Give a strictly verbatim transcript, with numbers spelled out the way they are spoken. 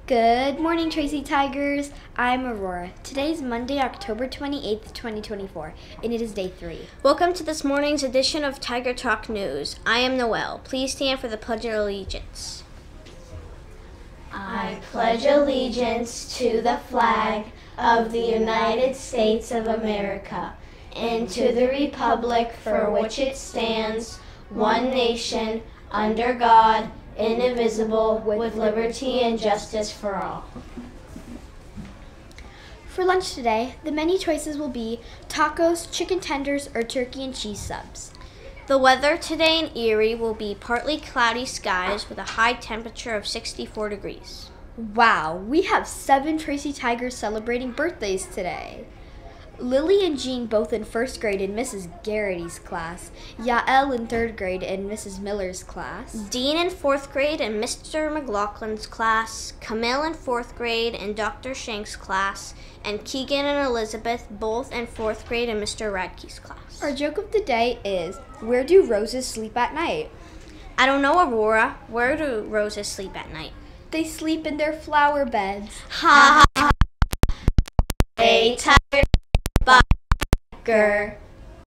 Good morning, Tracy Tigers. I'm Aurora. Today's Monday, October twenty-eighth, twenty twenty-four, and it is day three. Welcome to this morning's edition of Tiger Talk News. I am Noelle. Please stand for the Pledge of Allegiance. I pledge allegiance to the flag of the United States of America and to the republic for which it stands, one nation, under God, indivisible, with liberty and justice for all. For lunch today, the menu choices will be tacos, chicken tenders, or turkey and cheese subs. The weather today in Erie will be partly cloudy skies with a high temperature of sixty-four degrees. Wow, we have seven Tracy Tigers celebrating birthdays today. Lily and Jean both in first grade in Missus Garrity's class, Yael in third grade in Missus Miller's class, Dean in fourth grade in Mister McLaughlin's class, Camille in fourth grade in Doctor Shank's class, and Keegan and Elizabeth both in fourth grade in Mister Radke's class. Our joke of the day is, where do roses sleep at night? I don't know, Aurora. Where do roses sleep at night? They sleep in their flower beds. Ha ha ha. A tiger. Grr.